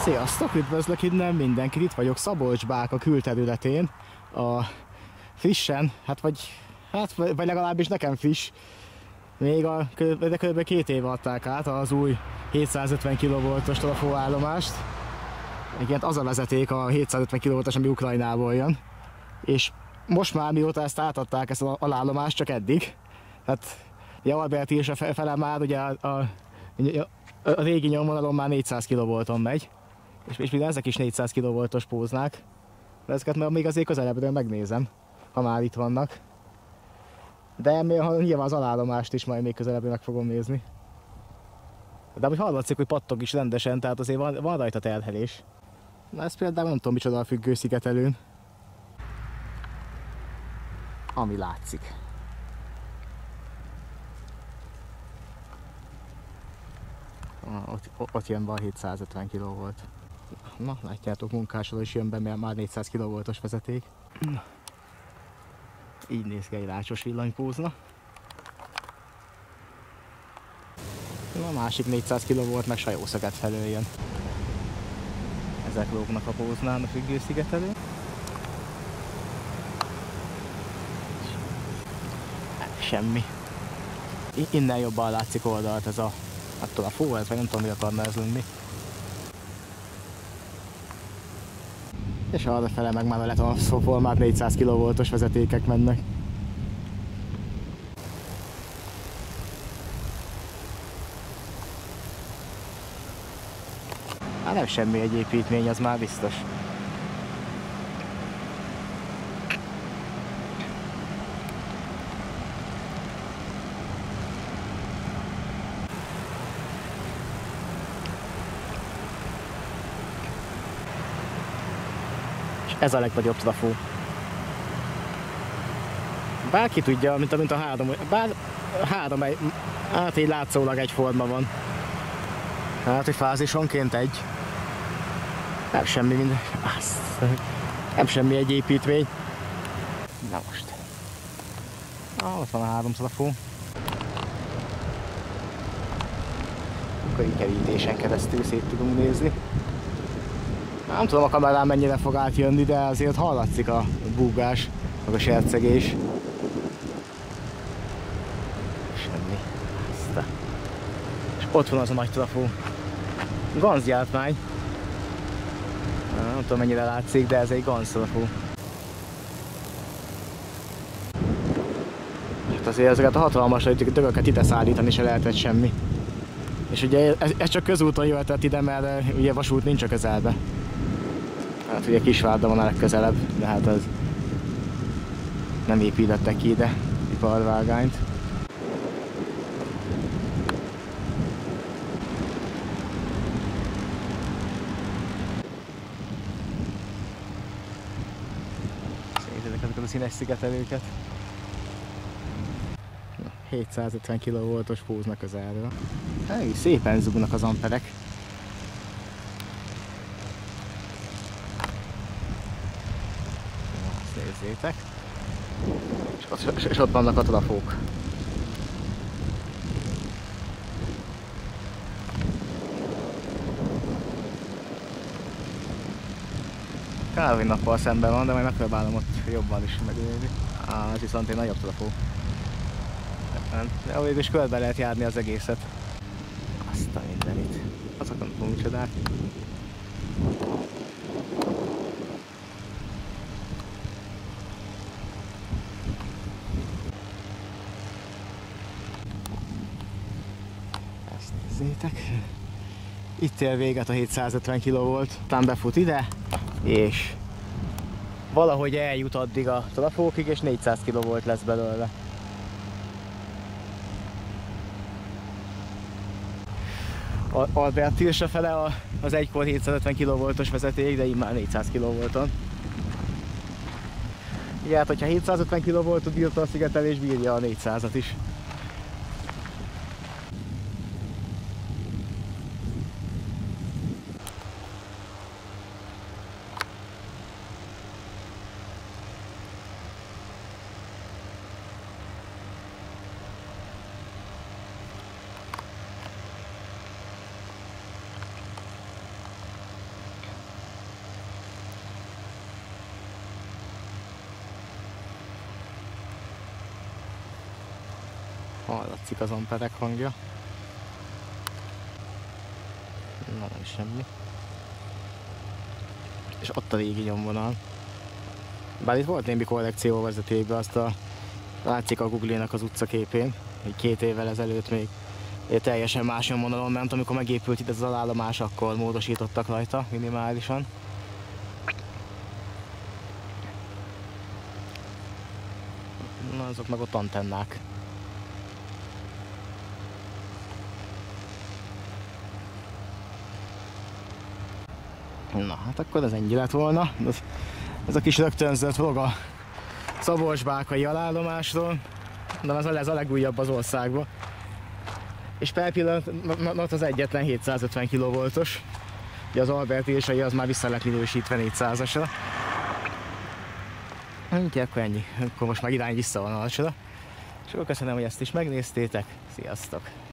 Sziasztok, üdvözlök innen mindenkit, itt vagyok Szabolcs-Báka külterületén, a frissen, vagy legalábbis nekem friss, még de kb. 2 éve adták át az új 750 kV-os trafóállomást. Igen, az a vezeték a 750 kV-os, ami Ukrajnából jön, és most már mióta ezt átadták, ezt az alállomást, csak eddig. Tehát Alberti és a fele már ugye a régi nyomvonalon már 400 kV-on megy, és mind ezek is 400 kV-os póznák. De ezeket még azért közelebbről megnézem, ha már itt vannak. De nyilván az alállomást is majd még közelebbről meg fogom nézni. De úgy hallatszik, hogy pattog is rendesen, tehát azért van rajta terhelés. Na ez például nem tudom micsoda a függőszigetelőn. Ami látszik. Ott jön be a 750 kV. Na, látjátok, munkásról is jön be, mert már 400 kV-os vezeték. Így néz ki egy rácsos villanypózna. A másik 400 kV meg Sajószeget felől jön. Ezek lógnak a póznán a függőszigetelőn. Semmi. Innen jobban látszik oldalt ez a attól a fó, ez vagy nem tudom, mi akarna ez lenni. És arrafele meg már a letonformált 400 kV-os vezetékek mennek. Hát nem semmi egy építmény, az már biztos. Ez a legnagyobb trafó. Bárki tudja, mint a három, hát így látszólag egyforma van. Hát, hogy fázisonként egy. Nem semmi nem semmi egy építmény. Na most. Ott van a 3 trafó. Akkor így kerítésen keresztül szét tudunk nézni. Nem tudom a kamerán mennyire fog átjönni, de azért hallatszik a búgás, meg a sercegés. Semmi. És ott van az a nagy trafó. Ganzgyártmány. Nem tudom mennyire látszik, de ez egy ganz trafó. Hát azért ezeket a hatalmas dögöket ide szállítani se lehetett semmi. És ugye ez csak közúton jöhetett ide, mert ugye vasút nincs a közelbe. Hát ugye Kisvárda van a legközelebb, de hát az nem építettek ki ide iparvágányt. Szégyedek ezeket a színes szigetelőket. 750 kV-os pózna közelről. Elég szépen zugnak az amperek. Nézzétek. És ott vannak a trafók. Kávin nappal szemben van, de majd megpróbálom ott jobban is megélni. Ez viszont egy nagyobb trafó. De végül is körbe lehet járni az egészet. Azt a mindenit. Azok nem tudom micsodák. Nézzétek. Itt ér véget a 750 kV, aztán befut ide, és valahogy eljut addig a trafókig, és 400 kV lesz belőle. Albert Tilsa fele az egykor 750 kV-os vezeték, de így már 400 kV-on. Igen, hát hogyha 750 kV-ot bírta a szigetelés, bírja a 400-at is. Hallatszik az amperek hangja. Na, nem semmi. És ott a régi nyomvonal. Bár itt volt némi korrekció vezetékbe, azt látszik a Google-nek az utcaképén. 2 évvel ezelőtt még teljesen más nyomvonalon ment, amikor megépült itt ez az állomás, akkor módosítottak rajta minimálisan. Na, azok meg ott antennák. Na, hát akkor ez ennyi lett volna. Ez a kis rögtönzött vlog a Szabolcs-Bákai alállomásról. De ez a legújabb az országban. És per pillanat az egyetlen 750 kV-os. Ugye az Albert Ilsai az már vissza lett minősítve 400-asra. Úgyhogy akkor ennyi. Akkor most már irány vissza van alsóra. És akkor köszönöm, hogy ezt is megnéztétek. Sziasztok!